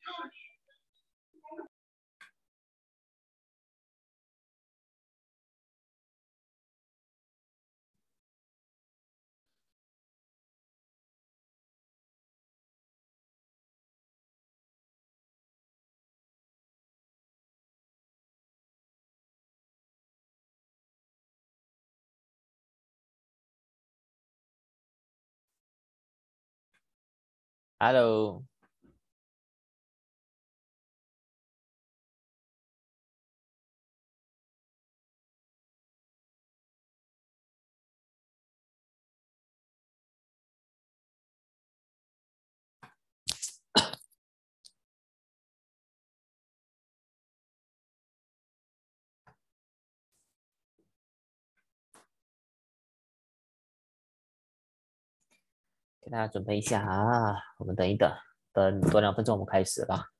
Hello，给大家准备一下啊，我们等一等，等多2分钟我们开始吧。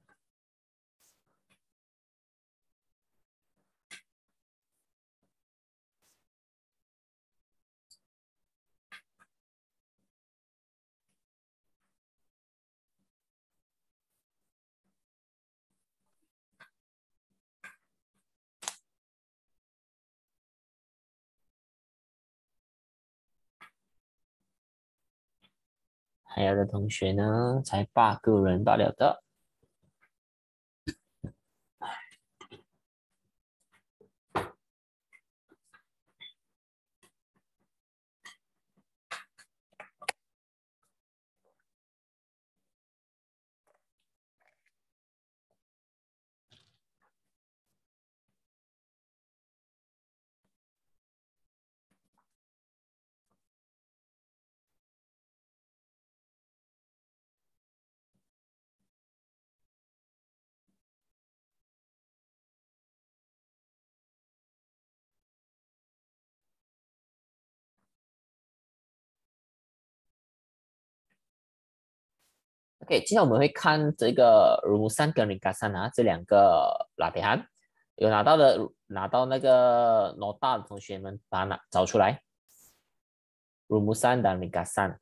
还有的同学呢，才8个人罢了的。OK，接下来我们会看这个 rumusan 跟 ringkasan 啊，这2个latihan，有拿到那个 nota 的同学们，把它找出来。rumusan dan ringkasan。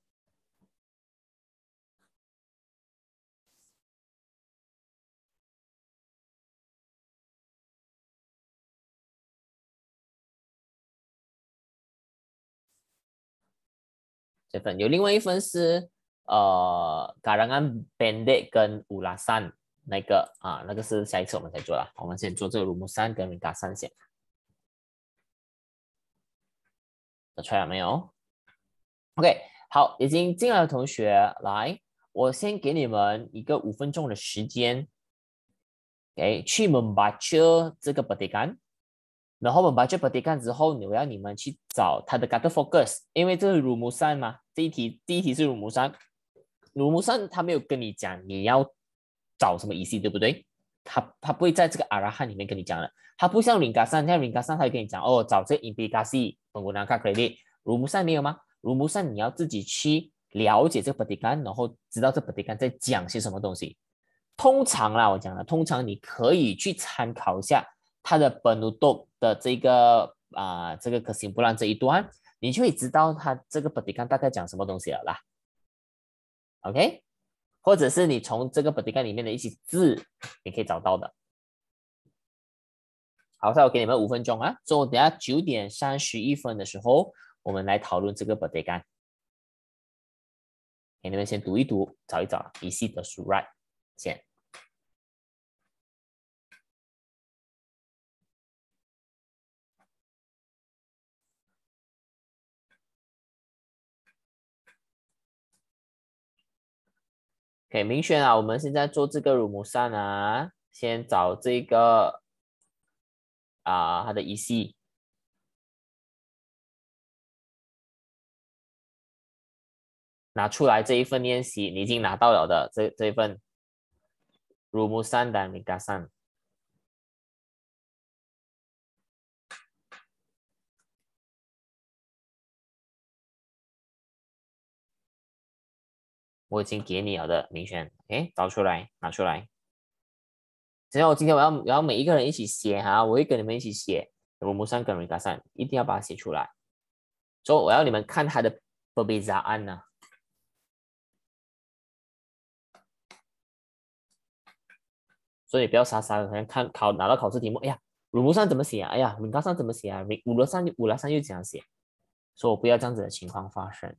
这份有另外一份是karangan pendek 跟 ulasan 那个啊，那个是下一次我们才做啦。我们先做这个 rumusan 跟 ringkasan 先。找出来了没有 ？OK， 好，已经进来的同学来，我先给你们一个5分钟的时间，去 membaca 这个 petikan， 然后 membaca petikan 之后，我要你们去找它的 kata fokus， 因为这是 rumusan 嘛，第一题是 rumusan，rumusan 他没有跟你讲你要找什么仪式，对不对？他不会在这个 arahan 里面跟你讲的，他不像 ringkasan， 像 ringkasan 他会跟你讲哦，找这个 implikasi menggunakan kredit，rumusan 没有吗？rumusan 你要自己去了解这个 petikan， 然后知道这 petikan 在讲些什么东西。通常啦，我讲了，通常你可以去参考一下他的本努豆的这个这个可行不让这一段，你就会知道他这个 petikan 大概讲什么东西了啦。OK， 或者是你从这个 petikan 里面的一些字，你可以找到的。好，那我给你们5分钟啊，所以等下9:31的时候，我们来讨论这个 petikan。给你们先读一读，找一找isi的surat先。OK， 明轩啊，我们现在做这个 rumusan 啊，先找这个它的isi。拿出来这一份练习，你已经拿到了的这一份 rumusan dan ringkasan。我已经给你了的，明轩，OK， 找出来，拿出来。只要今天我要每一个人一起写哈，我会跟你们一起写 rumusan 跟 ringkasan， 一定要把它写出来。所以我要你们看它的 perbezaan 呢。 所以不要傻傻的看拿到考试题目，哎呀，鲁木上怎么写啊？哎呀，名高上怎么写啊？五罗上又怎样写？所以我不要这样子的情况发生。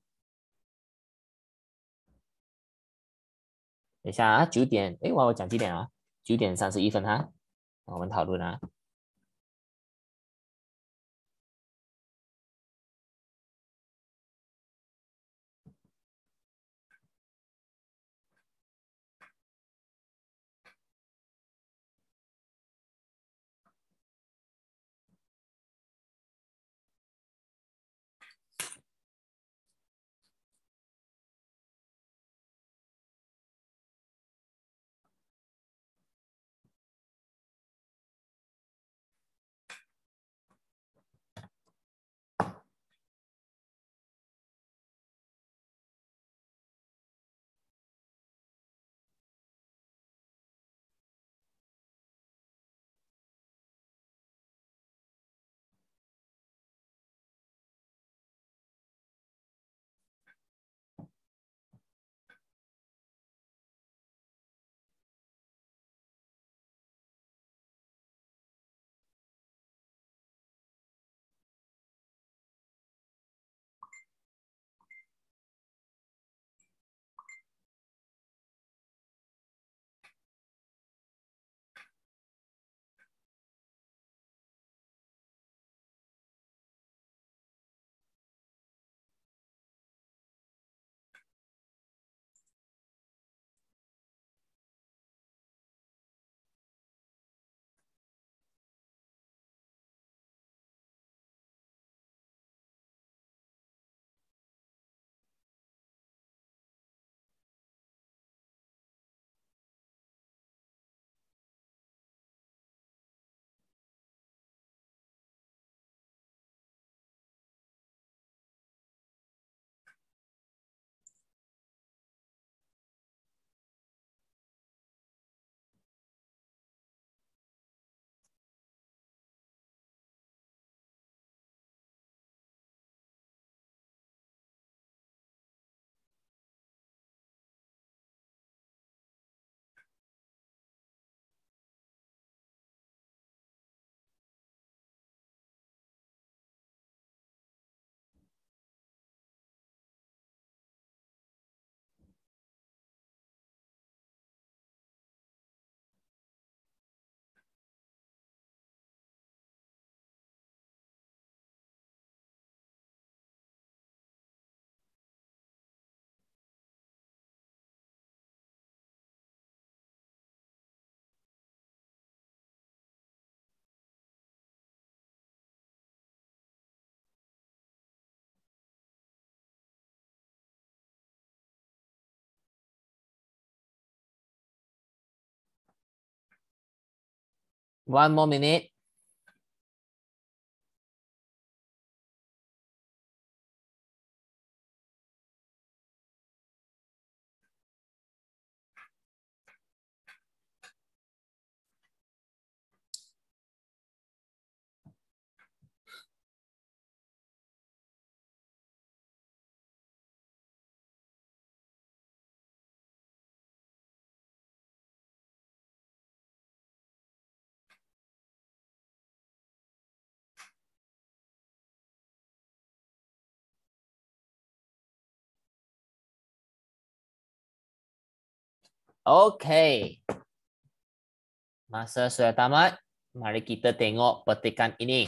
等一下啊，9点，哎，我讲几点啊？9点31分哈，我们讨论啊。One more minute. Oke, masa sudah tamat. Mari kita tengok petikan ini.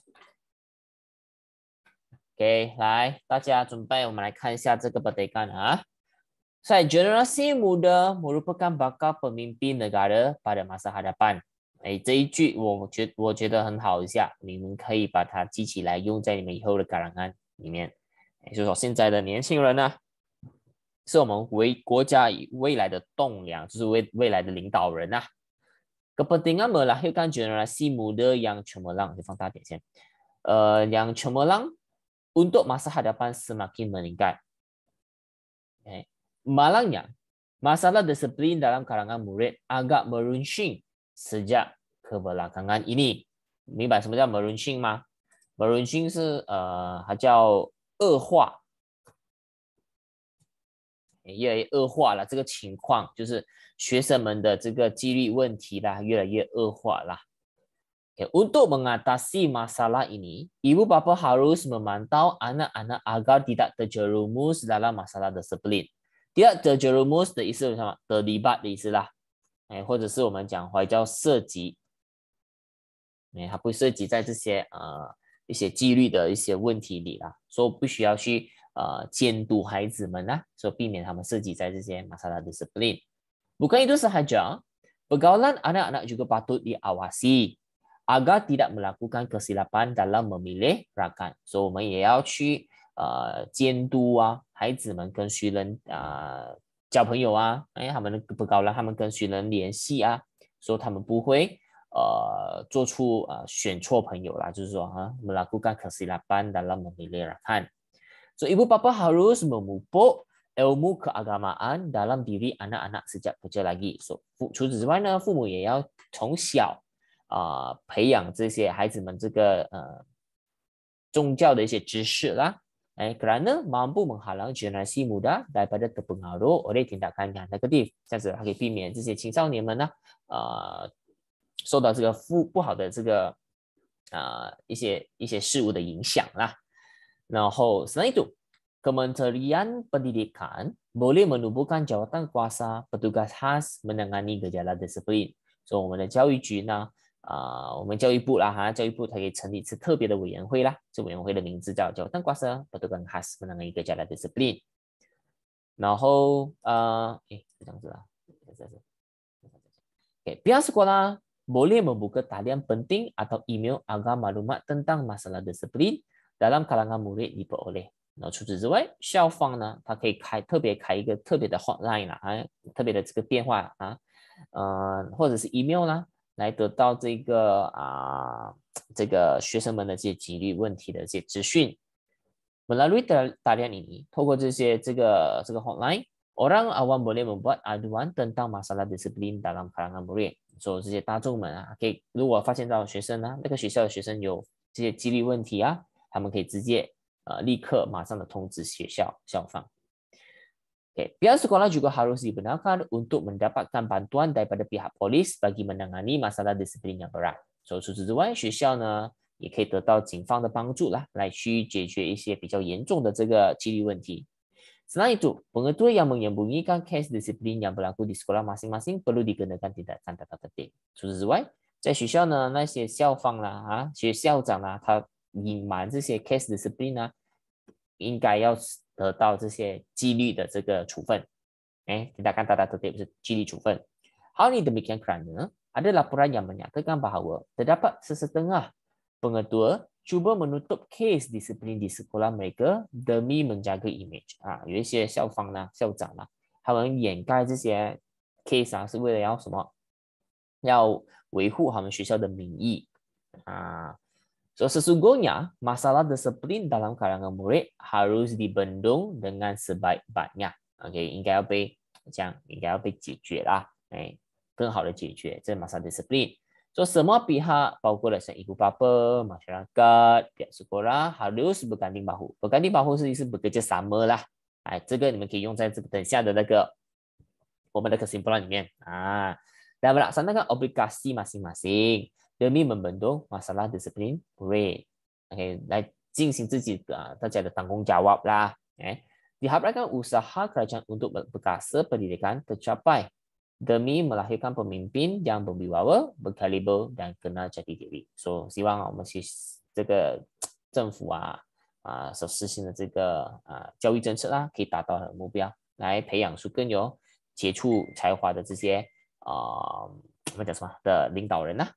OK，来，大家准备，我们来看一下这个 petikan 啊。Saya generasi muda merupakan bakal pemimpin negara pada masa hadapan。哎，这一句我觉得很好一下，你们可以把它记起来，用在你们以后的karangan里面。就是说，现在的年轻人呢，是我们国家未来的栋梁，就是未来的领导人啊。Kepentingan melahirkan generasi muda yang cemerlang，就放大点先。yang cemerlang untuk masa hadapan semakin meningkat. Okay. Malangnya, masalah disiplin dalam kalangan murid agak meruncing sejak kebelakangan ini. 明白什么叫 meruncing 吗 ？meruncing 是它叫恶化。 越来越恶化了。这个情况就是学生们的这个纪律问题啦，越来越恶化啦。Untuk mengatasi masalah ini, ibu bapa harus memantau anak-anak agar tidak terjerumus dalam masalah disiplin. Tidak terjerumus 的意思是什么？terlibat 的意思啦，或者是我们讲话叫涉及，它不涉及在这些一些纪律的一些问题里啦，所以不需要去监督孩子们啦，所以避免他们涉及在这些masalah disiplin. Bukan itu sahaja, pergaulan anak-anak juga patut diawasi agar tidak melakukan kesilapan dalam memilih rakan. So 我们也要去监督啊，孩子们跟谁人交朋友啊，他们不高了，他们跟谁人联系啊，说他们不会做出选错朋友啦，就是说melakukan kesilapan dalam memilih rakan. So ibu bapa harus memupuk ilmu keagamaan dalam diri anak-anak sejak kecil lagi. So 除此之外呢，父母也要从小培养这些孩子们这个宗教的一些知识啦。kerana mampu menghalang generasi muda daripada terpengaruh oleh tindakan yang negatif， 这样子它可以避免这些青少年们呢，受到这个不好的这个一些事物的影响啦。然后selain itu Kementerian Pendidikan boleh menubuhkan jawatan kuasa petugas khas menangani gejala disiplin。所以我们的教育局呢，我们教育部啦教育部它可以成立一次特别的委员会啦，这委员会的名字叫jawatan kuasa petugas khas menangani gejala disiplin。然后这样子啦，pihak sekolah boleh membuka talian penting atau email agar maklumat tentang masalah disiplin dalam kalangan murid diperoleh。然后除此之外，校方呢，它可以特别开一个特别的 hotline 啦，特别的这个电话或者是 email 啦，来得到这个这个学生们的这些纪律问题的这些资讯。Melalui talian ini， 透过这个 hotline，orang awam boleh membuat aduan tentang masalah disiplin dalam kalangan murid。说这些大众们可以如果发现到学生呢，那个学校的学生有这些纪律问题他们可以直接立刻马上的通知学校校方。Pihak sekolah juga harus dibenarkan untuk mendapatkan bantuan daripada pihak polis bagi menangani masalah disiplin yang berat。除此之外，学校呢也可以得到警方的帮助啦，来去解决一些比较严重的这个纪律问题。Selain itu, pengetua yang menyembunyikan kes disiplin yang berlaku di sekolah masing-masing perlu dikenakan tindakan tata tertib。除此之外，在学校呢，那些校方啦学校长啦，他隐瞒这些 case discipline 呢，应该要得到这些纪律的这个处分。tindakan tata tertib 是纪律处分。Hal ini demikian kerana ada laporan yang menyatakan bahawa terdapat sesetengah pengetua cuba menutup kes disiplin di sekolah mereka demi menjaga image。有一些校方啦、校长啦，他们掩盖这些 case 是为了要什么？要维护他们学校的名誉So sesungguhnya masalah disiplin dalam kalangan murid harus dibendung dengan sebaik-baiknya。应该要被解决啦，更好的解决这 masalah disiplin。So semua pihak 包括了像 ibu bapa, masyarakat, pihak sekolah harus berganding bahu。berganding bahu 是bekerja sama lah。这个你们可以用在等下的那个我们的 kesimpulan 里面dan melaksanakan obligasi masing-masing demi membendung masalah disiplin murid。来进行自己大家的tanggung jawab lah。diharapkan usaha kerajaan untuk berkasa pendidikan tercapai demi melahirkan pemimpin yang berwibawa, berkaliber dan kenal jati diri。所以希望我们这个政府所实行的这个教育政策可以达到目标，来培养出更有杰出才华的这些我们讲什么的领导人呢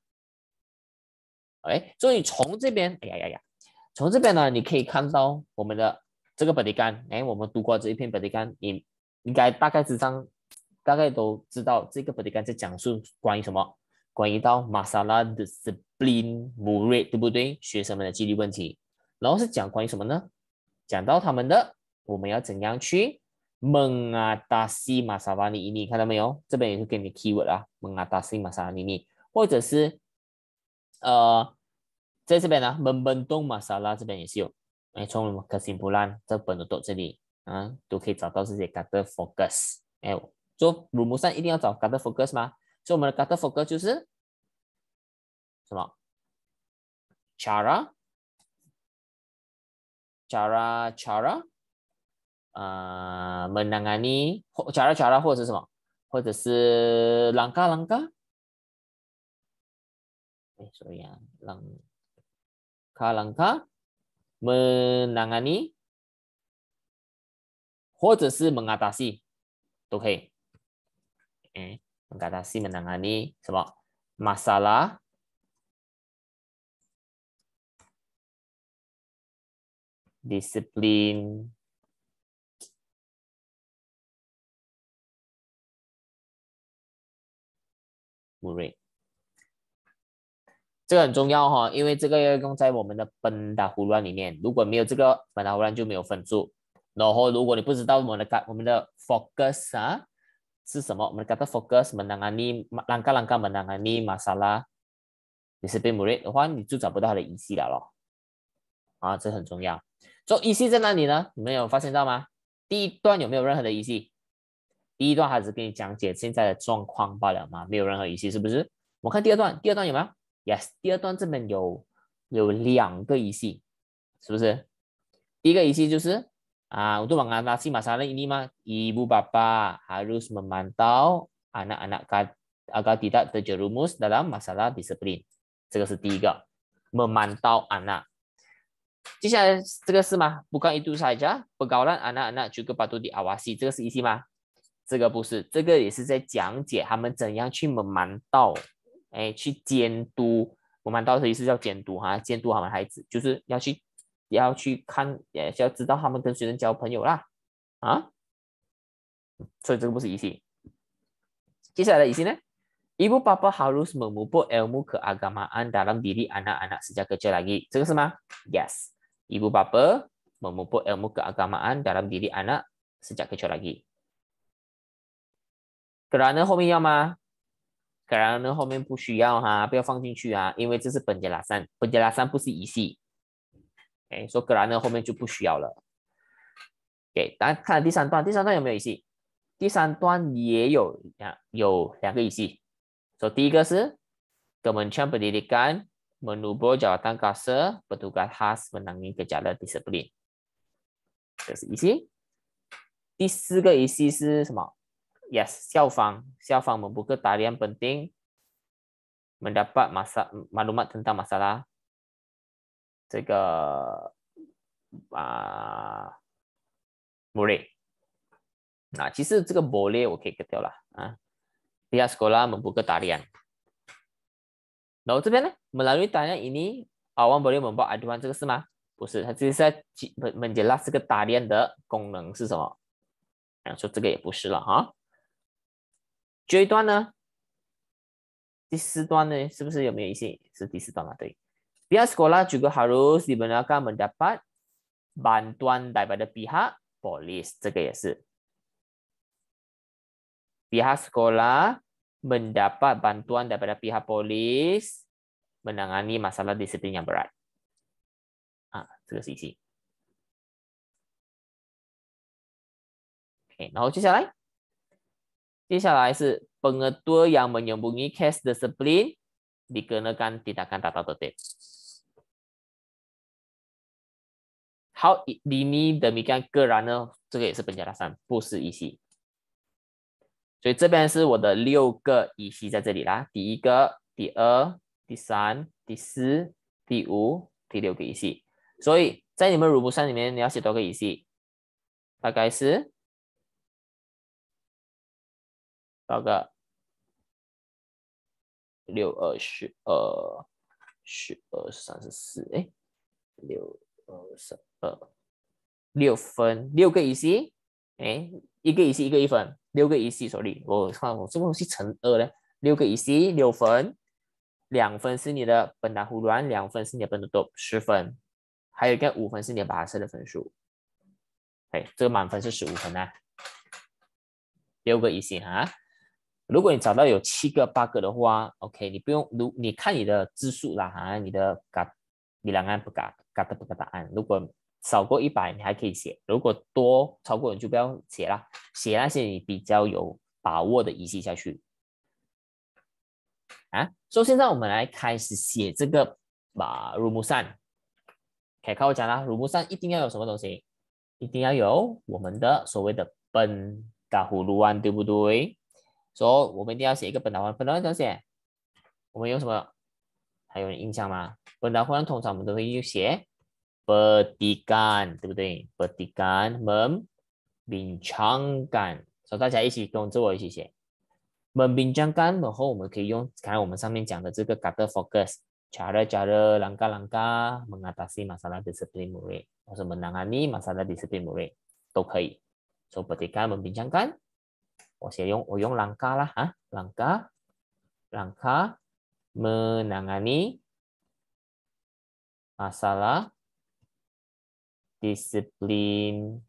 所以从这边从这边呢，你可以看到我们的这个pendidikan，我们读过这一篇pendidikan，你应该大概都知道这个pendidikan在讲述关于什么，关于到 masalah disiplin murid， 对不对？学生们的纪律问题，然后是讲关于什么呢？讲到他们的我们要怎样去mengatasi masalah ini， 看到没有？这边也是给你 keyword mengatasi masalah ini， 或者是在这边呢，membendung masalah 这边也是有。从kesimpulan 这本的这里都可以找到这些 kata focus。哎，做 rumusan 一定要找 kata focus 吗？所以我们的 kata focus 就是什么 cara menangani cara 或者是什么，或者是 langkah-langkah。所以啊langkah-langkah menangani 或者是 mengatasi 都可以。mengatasi menangani 什么 masalah disiplin murid。这个很重要哈，因为这个要用在我们的本打胡乱里面。如果没有这个本打胡乱就没有分数。然后如果你不知道我们的 focus 是什么，我们的 kata focus menangani langkah-langkah menangani masalah disiplin murid 的话，你就找不到它的意思了咯。这很重要。所以意思在哪里呢？你们有发现到吗？第一段有没有任何的意思？第一段还是给你讲解现在的状况罢了嘛，没有任何意思，是不是？我看第二段有没有 ？Yes， 第二段这边有2个意思，是不是？第一个意思就是untuk mengatasi masalah ini mah ibu bapak harus memantau anak-anak agar tidak terjerumus dalam masalah disiplin。这个是第一个 memantau anak。接下来这个是吗？bukan itu saja pergaulan anak-anak juga patut diawasi， 这个是意思吗？这个不是，这个也是在讲解他们怎样去memantau，去监督。memantau的意思叫监督监督他们孩子，就是要去看，也要知道他们跟学生交朋友啦所以这个不是意思。接下来的意思呢？Ibu bapa harus memupuk ilmu keagamaan dalam diri anak-anak sejak kecil lagi。这个是吗 ？Yes。Ibu bapa memupuk ilmu keagamaan dalam diri anak sejak kecil lagi。kerana 后面要吗？kerana 后面不需要不要放进去因为这是penjelasan不是意思。说 kerana 后面就不需要了。大家看第三段有没有意思？第三段也有2个意思。第一个是 Kementerian Pendidikan menubur jawatan kuasa petugas khas menangani gejala disiplin， 这是意思。第4个意思是什么 ？Yes， 校方membuka talian penting mendapat maklumat tentang masalah 这个murid。其实这个 boleh 我可以 cut 掉了pihak sekolah membuka talian。然后这边呢 melalui talian ini awam boleh membuat aduan， 这个是吗？不是，它只是在menjelas 这个 talian 的功能是什么。说这个也不是了这一段呢，第4段呢，是不是有没有意思？是第4段嘛？对。pihak sekolah juga harus dibenarkan mendapat bantuan daripada pihak polis， 这个也是。pihak sekolah mendapat bantuan daripada pihak polis menangani masalah disiplin yang berat。这个是意思。然后接下来是 pengetua yang menyembunyi kes disiplin dikenakan tindakan tata tertib。好，ini demikian kerana 这个也是penjelasan，不是意思。所以这边是我的6个意思在这里啦。第1个、第2、第3、第4、第5、第6个意思。所以在你们鲁木山里面，你要写多个意思？大概是多少个？6、2、12、12、34，6、2、12， 6分，6个意思。一个意思一个1分，6个意思 ，sorry， 我看我这个东西乘2呢，6个意思6分，2分是你的本打胡乱，2分是你的本读10分，还有一个5分是你的拔舌的分数。这个满分是15分6个意思如果你找到有7个8个的话 ，OK， 你不用你看你的字数啦你的bilangan perkataan， 如果少过100你还可以写，如果多超过你就不要写啦，写那些你比较有把握的仪器下去啊。所以现在我们来开始写这个rumusan。可以看我讲啦，rumusan一定要有什么东西？一定要有我们的所谓的pendahuluan，对不对？所以我们一定要写一个pendahuluan，pendahuluan怎么写？我们用什么？还有印象吗？pendahuluan通常我们都会写 petikan，对不对 petikan membincangkan，所以大家一起跟着我一起写 membincangkan，然后我们可以用刚才我们上面讲的这个 kata fokus。cara-cara langkah-langkah mengatasi masalah disiplin murid， 或者 menangani masalah disiplin murid 都可以。So petikan membincangkan， 我用 langkah 啦啊 langkah menangani masalah disiplin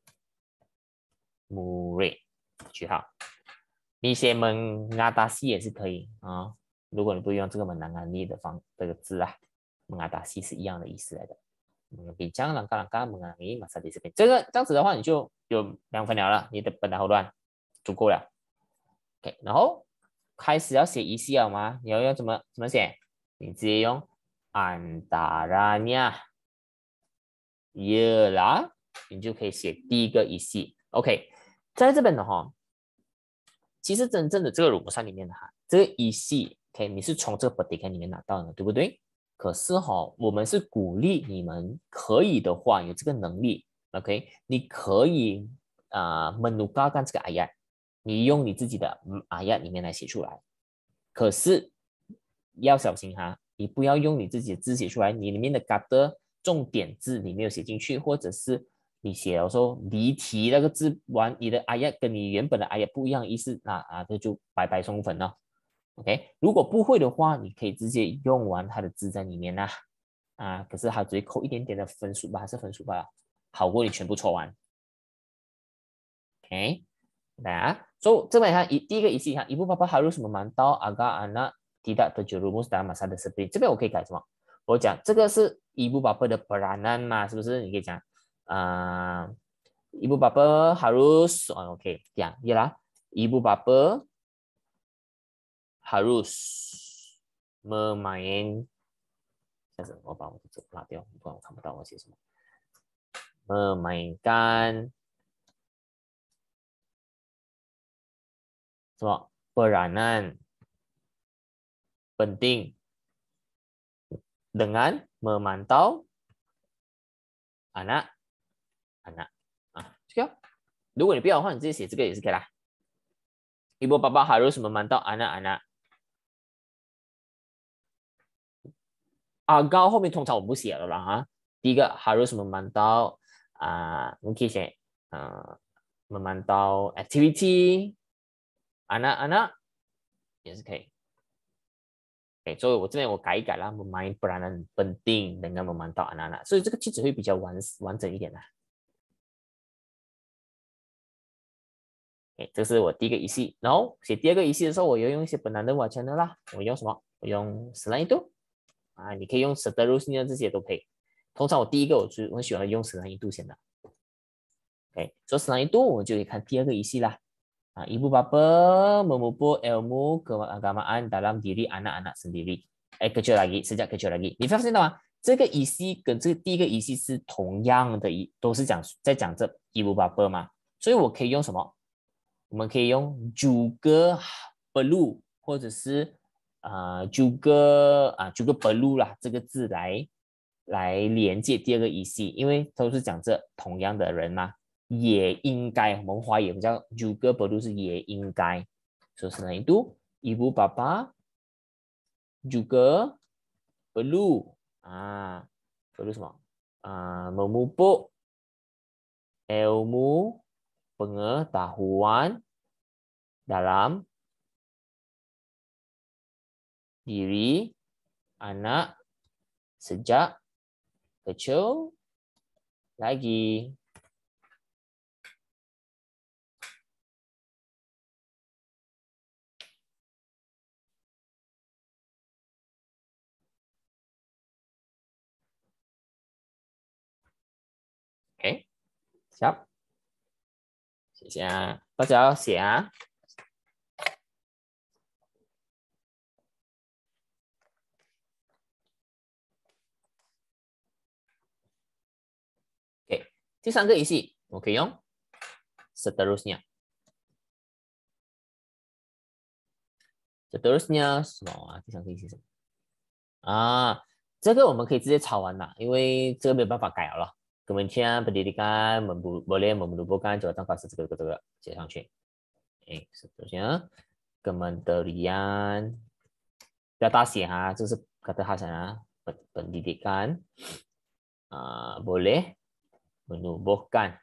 murid， 句号。你写 mengatasi 也是可以啊，如果你不用这个 menangani 的这个字啊 mengatasi 是一样的意思来的。bincang langkah-langkah mengenai masalah disiplin， 这样子的话你就有2分了，你的pendahuluan足够了。OK， 然后开始要写仪器了吗？你要用怎么写？你直接用 antaranya ialah， 你就可以写第一个仪器。OK， 在这边的话，其实真正的这个rumusan里面的哈，这个仪器 OK， 你是从这个 petikan 里面拿到的，对不对？可是我们是鼓励你们可以的话，有这个能力 ，OK， 你可以menukarkan这个 ayat， 你用你自己的ayat 里面来写出来。可是要小心哈，你不要用你自己的字写出来，你里面的 kata 重点字你没有写进去，或者是你写了说离题那个字你的 ayat 跟你原本的 ayat 不一样的意思，这就白白送分了。OK， 如果不会的话，你可以直接用完它的字在里面啦。可是它只会扣一点点的分数吧，还是分数吧，好过你全部错完。OK， so 这边看第一个仪器，看ibu bapa harus memantau agar anak tidak terjerumus dalam masa disiplin。这边我可以改什么？我讲这个是ibu bapa 的 peranan 嘛，是不是？你可以讲ibu bapa harus OK， 这样啦 ibu bapa harus memain， 但是我把我的字拉掉，不然我看不到我写什么。memainkan 什么 peranan penting dengan memantau anak 这个如果你不要的话，你直接写这个也是可以啦。ibu bapa harus memantau anak-anak。高后面通常我不写了啦哈。第一个 harus memantau 你可以写memantau activity anak-anak 也是可以。OK， 所以我这边我改一改啦 ，memain peranan penting dengan memantau anak-anak， 所以这个句子会比较完整一点啦。OK， 这是我第一个仪器，然后写第二个仪器的时候，我要用一些本来的瓦圈的啦。我用什么？我用 selain itu 你可以用 seterusnya 这些都可以。通常我第一个我很喜欢用 selain itu 先的。OK， 所以 selain itu 我们就可以看第二个仪器啦。ibu bapa memupuk ilmu keagamaan dalam diri anak-anak sendiri。kecil lagi， sejak kecil lagi。你发现到吗？这个仪器跟这个第一个仪器是同样的，都是在讲这 ibu bapa 嘛，所以我可以用什么？我们可以用 juga perlu 或者是juga perlu 啦这个字来连接第二个仪器，因为都是讲这同样的人嘛。也应该，我们华语比较 juga perlu 是也应该，所以selain itu ibu bapa juga perlu perlu 什么memupuk ilmu pengetahuan dalam diri anak sejak kecil lagi. OK， siap， 谢谢啊，大家要写啊。OK， 第三个语系我可以用 seterusnya。seterusnya 什么啊？第三个语系什么啊？这个我们可以直接抄完了，因为这个没有办法改了。Kementerian Pendidikan boleh menubuhkan jawatan kuasa 这个写上去。哎，seterusnya Kementerian 不要大写哈，这是 kata khas 啊，pendidikan boleh menubuhkan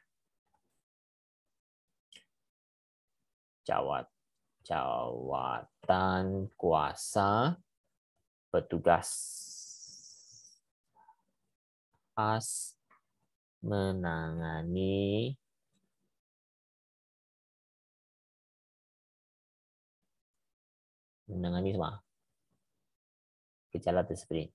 jawatan kuasa petugas khas menangani semua gejala disiplin.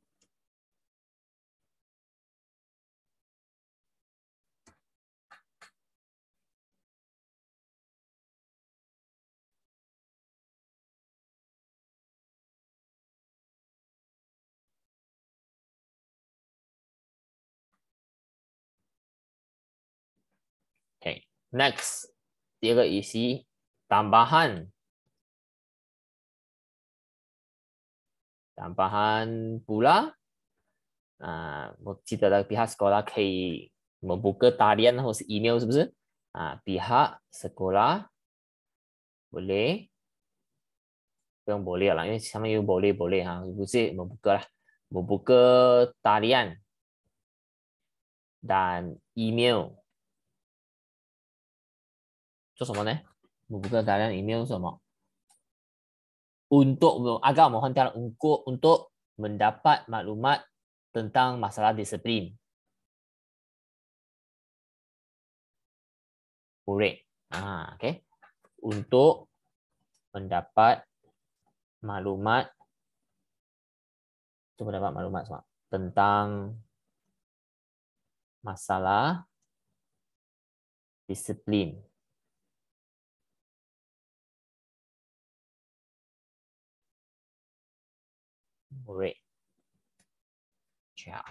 Okay, next 第二个语系 tambahan pula. 我记得了 pihak sekolah 可以 membuka talian 或是 email 是不是pihak sekolah boleh 不用 boleh 啦，因为下面有 boleh 哈，不是 membuka 啦，membuka talian dan email 做什么呢？membuka talian email 什么？untuk agak mohon tiada untuk mendapat maklumat tentang masalah disiplin. Boleh. Okay. Untuk mendapat maklumat semua tentang masalah disiplin. Boleh. Ciao.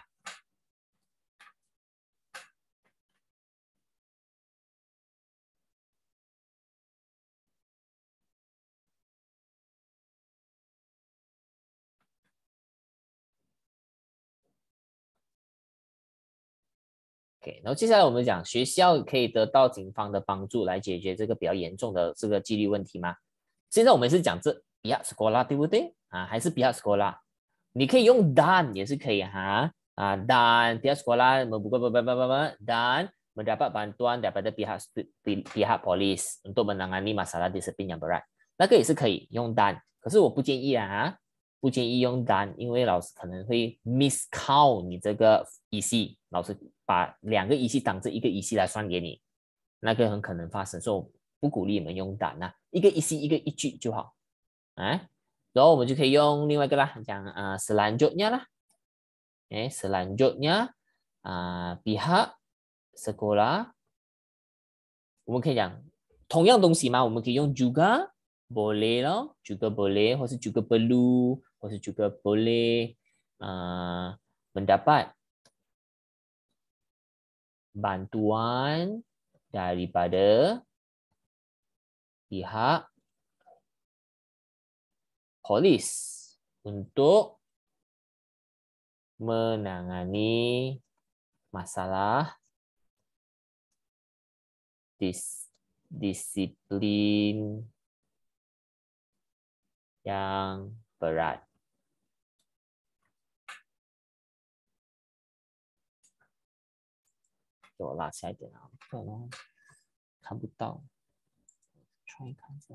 OK， 然后接下来我们讲学校可以得到警方的帮助来解决这个比较严重的这个纪律问题吗？现在我们是讲这 pihak sekolah 对不对还是 pihak sekolah？ 你可以用 dan 也是可以dan pihak sekolah membuka dan mendapat bantuan daripada pihak polis untuk menangani masalah disiplin yang berat， 那个也是可以用 dan， 可是我不建议不建议用 dan， 因为老师可能会 miscount 你这个语系，老师把2个语系当成1个语系来算给你，那个很可能发生，所以我不鼓励你们用 dan 1个语系1个一句就好然后我们就可以用另外一个啦，讲selanjutnya 啦，selanjutnya pihak sekolah， 我们可以讲同样东西嘛，我们可以用 juga boleh 咯 juga boleh 或是 juga perlu 或是 juga boleh mendapat bantuan daripada pihak polis untuk menangani masalah disiplin yang berat. 给我拉下一点不然看不到。try 看一下，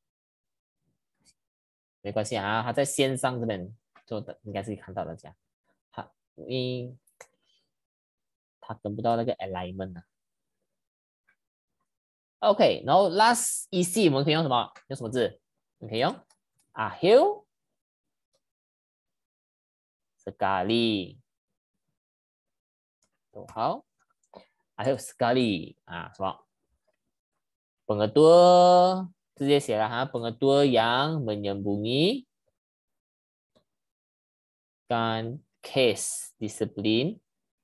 没关系他在线上这边做的，应该是看到大家。因为他跟不到那个 alignment OK， 然后 last EC 我们可以用什么？用什么字？我们可以用 akhir sekali。逗号还有 sekali 啊，什么 pengetua 直接写了哈 pengetua yang menyembunyikan case disiplin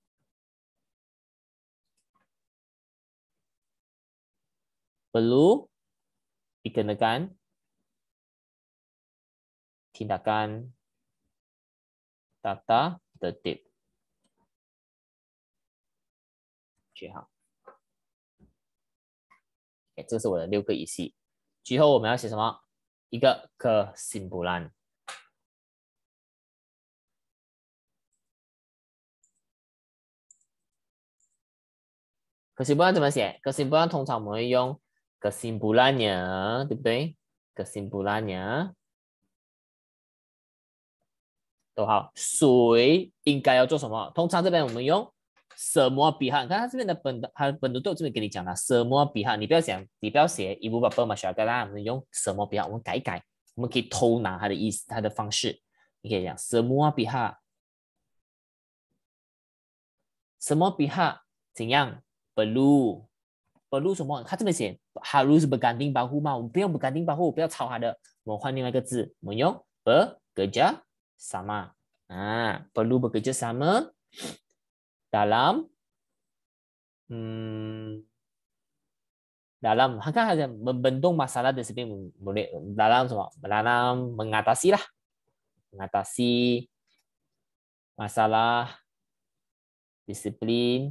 perlu dikenakan tindakan tata tertib。句号。这是我的6个语系。最后我们要写什么？一个 kesimpulan。kesimpulan 怎么写 ？kesimpulan 通常我们会用 kesimpulannya， 对不对 ？kesimpulannya 逗号，谁应该要做什么？通常这边我们用semua pihak，你看它这边的它本读都这边给你讲了，semua pihak，你不要写ibu bapa masyarakat 啦，我们用semua pihak，我们改一改，我们可以偷拿它的意思，它的方式，你可以讲semua pihak，semua pihak 怎样 perlu 什么？它这边写 harus berganding bahu 嘛，我们不用 berganding bahu，不要抄它的，我们换另外一个字，我们用 bekerja sama， perlu bekerja sama dalam dalam 看看membendung masalah disiplin dalam 什么 dalam mengatasi 啦 mengatasi masalah disiplin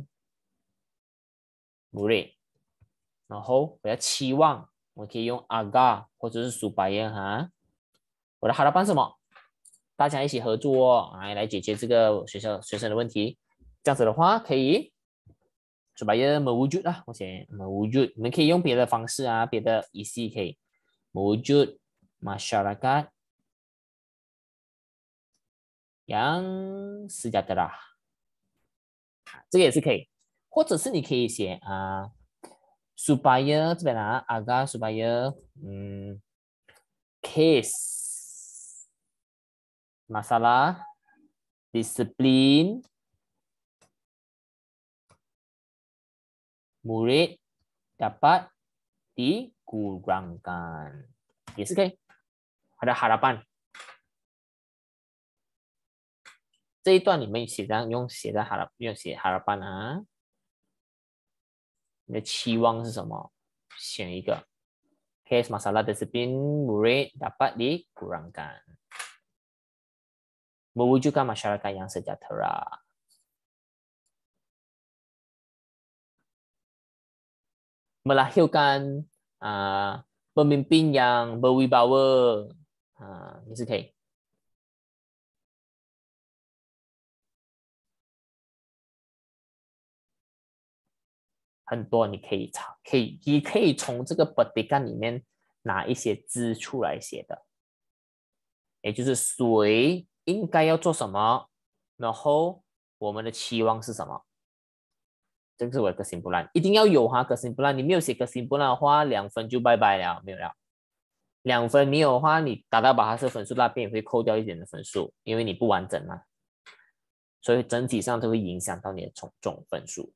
murid， 然后我要期望我可以用 agar 或者是 supaya 哈，我的harapan 什么？大家一起合作来解决这个学生的问题，这样子的话可以supaya mewujud 啦，我写 mewujud， 你们可以用别的方式啊，别的语系可以 mewujud masyarakat yang sejahtera， 这个也是可以，或者是你可以写supaya 这边agar supaya case masalah disiplin murid dapat dikurangkan， 也是可以。ada harapan 这一段你们写上用写 harapan 啊，你的期望是什么？选一个 case masalah disiplin murid dapat dikurangkan， mewujudkan masyarakat yang sejahtera。melahirkan pemimpin yang berwibawa， 也是可以。很多你可以从这个 petikan 里面拿一些字出来写的，也就是谁应该要做什么，然后我们的期望是什么。这个是我的 kesimpulan， 一定要有哈 kesimpulan， 你没有写 kesimpulan 的话，2分就拜拜了，没有了。2分没有的话，你达到把它是分数那边也会扣掉一点的分数，因为你不完整嘛，所以整体上都会影响到你的总分数。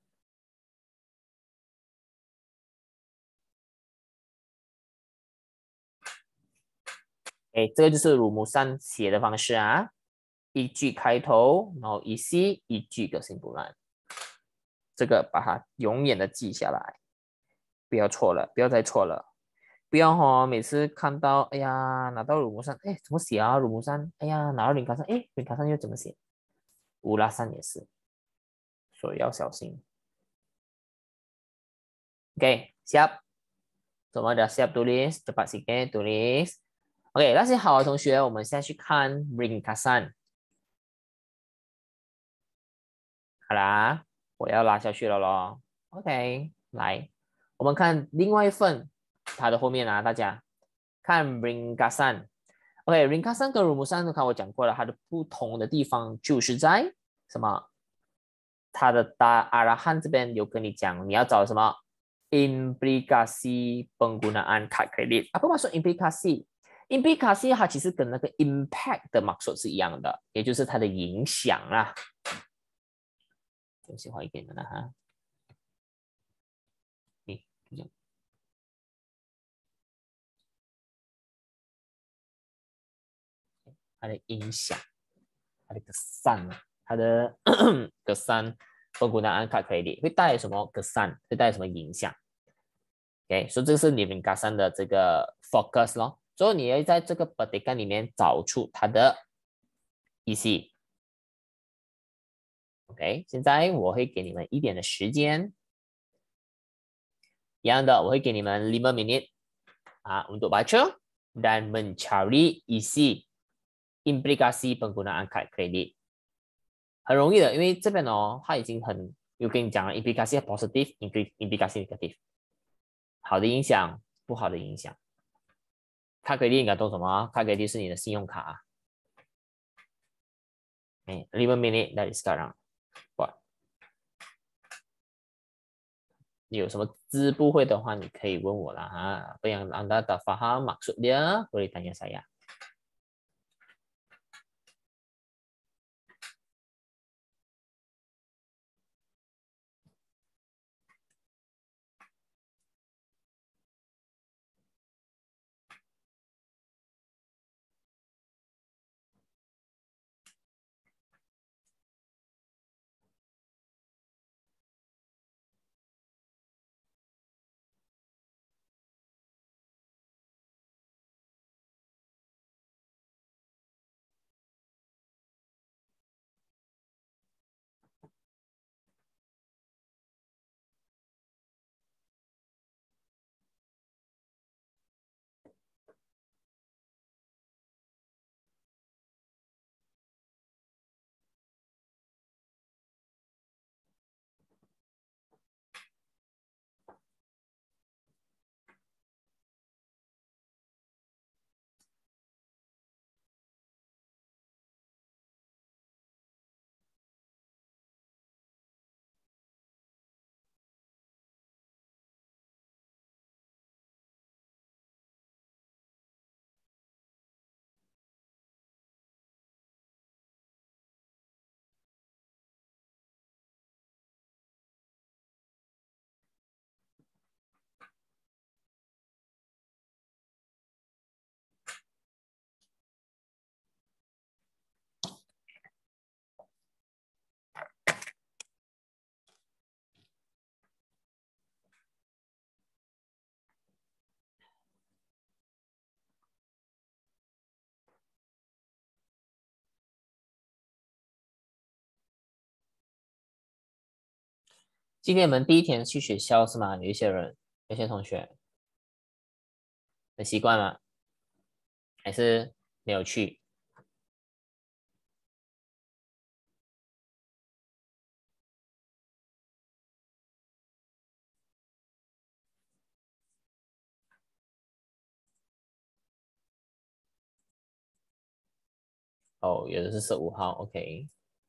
这个就是鲁木山写的方式啊，一句开头，然后一句 kesimpulan。这个把它永远的记下来，不要错了，不要再错了，不要每次看到哎呀拿到鲁木山，怎么写啊？鲁木山，哎呀拿到林卡山，林卡山又怎么写？乌拉山也是，所以要小心。OK， siap， semua dah siap tulis， cepat sikit tulis。OK， 那些好的同学，我们现在去看 ringkasan。好啦。我要拉下去了咯 ，OK， 来，我们看另外一份它的后面大家看 ringkasan。OK，ringkasan 跟 rumusan 看我讲过了，它的不同的地方就是在什么？它的arahan 这边有跟你讲，你要找什么 implikasi penggunaan kad kredit。apa maksud implikasi？implikasi 它其实跟那个 impact 的 maksud 是一样的，也就是它的影响啦。中性化一点的哈。 它的影响，它的 kesan， 它的 kesan penggunaan kad kredit 会带来什么 kesan， 会带来什么影响 ？OK， 所以这是你们 kesan 的这个 focus 咯。所以你要在这个 petikan 里面找出它的isi。OK， 现在我会给你们一点的时间，一样的，我会给你们5 menit untuk baca dan mencari isi implikasi penggunaan kad kredit。很容易的，因为这边哦，它已经很有跟你讲了 implikasi positive implikasi negative， 好的影响，不好的影响。卡可以应该懂什么？卡可以是你的信用卡。5 menit dari sekarang。你有什么字不会的话，你可以问我啦哈。Apa yang anda tak faham maksud dia, boleh tanya saya。今天我们第一天去学校是吗？有一些人，有些同学很习惯吗？还是没有去？哦，有的是15号，OK。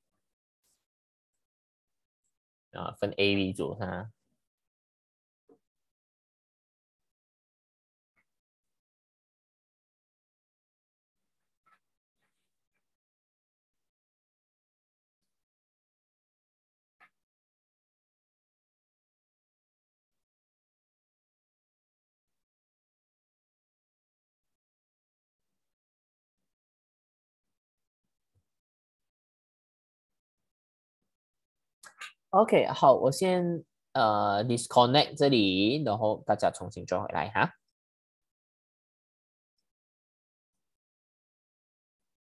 分 A、B 组是吗？OK，好，我先disconnect 这里，然后大家重新转回来哈。